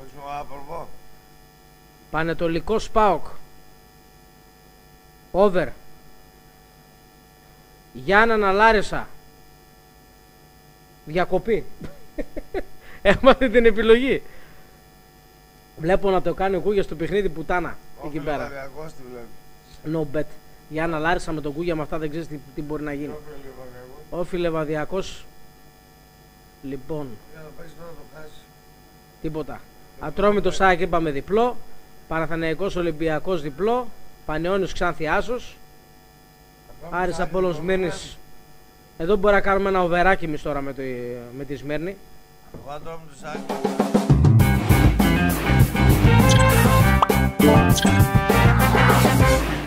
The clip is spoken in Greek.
Πανετολικός ΠΑΟΚ. Over. Γιάννενα Λάρισα. Διακοπή. Έμαθε την επιλογή. Βλέπω να το κάνει ο Κούγιας στο παιχνίδι πουτάνα. Εκεί πέρα. No bet. Γιάννα Λάρισα με τον Κούγια, με αυτά δεν ξέρεις τι μπορεί να γίνει. Όφι Λεβαδιακός. Λοιπόν. Τίποτα. Ατρόμητο ΣΑΕΚ είπαμε διπλό. Παναθηναϊκός Ολυμπιακός διπλό. Πανιώνιος Ξάνθη Άσος. Άρης Απόλλων Σμύρνης. Εδώ μπορεί να κάνουμε ένα οβεράκι εμείς τώρα με τη Σμύρνη. Watch out.